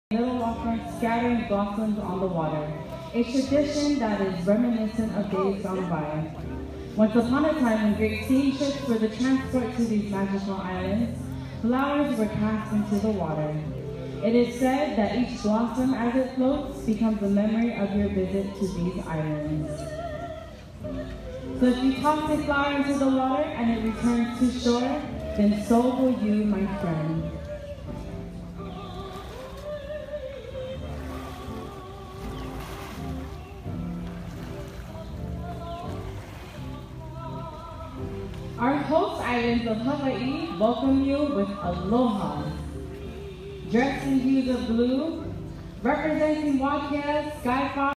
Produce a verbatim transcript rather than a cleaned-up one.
Little walker scattering blossoms on the water, a tradition that is reminiscent of days gone by. Once upon a time, when great steamships were the transport to these magical islands, flowers were cast into the water. It is said that each blossom as it floats becomes a memory of your visit to these islands. So if you toss a flower into the water and it returns to shore, then so will you, my friend. Our host islands of Hawaii welcome you with aloha. Dressed in hues of blue, representing Wākea, Sky Fox,